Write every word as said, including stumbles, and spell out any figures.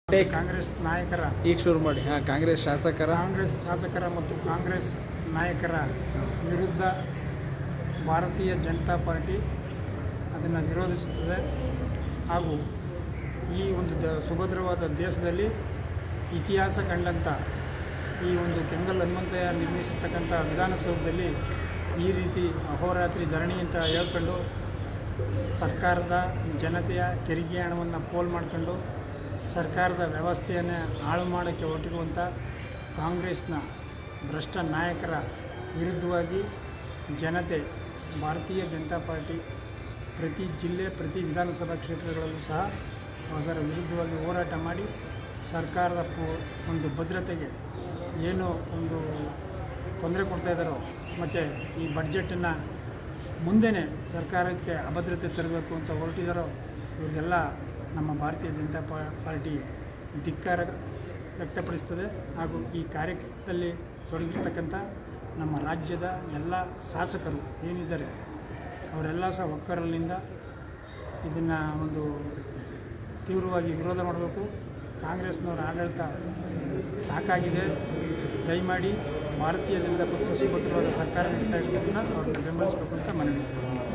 ಕಾಂಗ್ರೆಸ್ ನಾಯಕರ ಈಗ ಶುರು ಮಾಡಿ ಹಾಂ ಕಾಂಗ್ರೆಸ್ ಶಾಸಕರ ಕಾಂಗ್ರೆಸ್ ಶಾಸಕರ ಮತ್ತು ಕಾಂಗ್ರೆಸ್ ನಾಯಕರ ವಿರುದ್ಧ ಭಾರತೀಯ ಜನತಾ ಪಾರ್ಟಿ ಅದನ್ನು ವಿರೋಧಿಸುತ್ತದೆ ಹಾಗೂ ಈ ಒಂದು ದ ಸುಭದ್ರವಾದ ದೇಶದಲ್ಲಿ ಇತಿಹಾಸ ಕಂಡಂಥ ಈ ಒಂದು ಕೆಂಗಲ್ ಹನುಮಂತಯ್ಯ ನಿರ್ಮಿಸಿರ್ತಕ್ಕಂಥ ವಿಧಾನಸೌಧದಲ್ಲಿ ಈ ರೀತಿ ಅಹೋರಾತ್ರಿ ಧರಣಿ ಅಂತ ಹೇಳ್ಕೊಂಡು ಸರ್ಕಾರದ ಜನತೆಯ ತೆರಿಗೆ ಹಣವನ್ನು ಪೋಲ್ ಮಾಡಿಕೊಂಡು ಸರ್ಕಾರದ ವ್ಯವಸ್ಥೆಯನ್ನು ಹಾಳು ಮಾಡೋಕ್ಕೆ ಹೊರಟಿರುವಂಥ ಕಾಂಗ್ರೆಸ್ನ ಭ್ರಷ್ಟ ನಾಯಕರ ವಿರುದ್ಧವಾಗಿ ಜನತೆ ಭಾರತೀಯ ಜನತಾ ಪಾರ್ಟಿ ಪ್ರತಿ ಜಿಲ್ಲೆ ಪ್ರತಿ ವಿಧಾನಸಭಾ ಕ್ಷೇತ್ರಗಳಲ್ಲೂ ಸಹ ಅದರ ವಿರುದ್ಧವಾಗಿ ಹೋರಾಟ ಮಾಡಿ ಸರ್ಕಾರದ ಒಂದು ಭದ್ರತೆಗೆ ಏನು ಒಂದು ತೊಂದರೆ ಕೊಡ್ತಾಯಿದ್ದಾರೋ ಮತ್ತು ಈ ಬಡ್ಜೆಟನ್ನು ಮುಂದೆನೇ ಸರ್ಕಾರಕ್ಕೆ ಅಭದ್ರತೆ ತರಬೇಕು ಅಂತ ಹೊರಟಿದ್ದಾರೋ ಇವರಿಗೆಲ್ಲ ನಮ್ಮ ಭಾರತೀಯ ಜನತಾ ಪಾರ್ಟಿ ಧಿಕ್ಕಾರ ವ್ಯಕ್ತಪಡಿಸ್ತದೆ ಹಾಗೂ ಈ ಕಾರ್ಯಕ್ರಮದಲ್ಲಿ ತೊಡಗಿರ್ತಕ್ಕಂಥ ನಮ್ಮ ರಾಜ್ಯದ ಎಲ್ಲ ಶಾಸಕರು ಏನಿದ್ದಾರೆ ಅವರೆಲ್ಲ ಸಹ ಒಕ್ಕರಲಿನಿಂದ ಇದನ್ನು ಒಂದು ತೀವ್ರವಾಗಿ ವಿರೋಧ ಮಾಡಬೇಕು. ಕಾಂಗ್ರೆಸ್ನವರ ಆಡಳಿತ ಸಾಕಾಗಿದೆ, ದಯಮಾಡಿ ಭಾರತೀಯ ಜನತಾ ಪಕ್ಷ ಸುಭದ್ರವಾದ ಸರ್ಕಾರ ನೀಡ್ತಾ ಇರೋದನ್ನು ಅವ್ರನ್ನ ಬೆಂಬಲಿಸಬೇಕು ಅಂತ ಮನವಿ.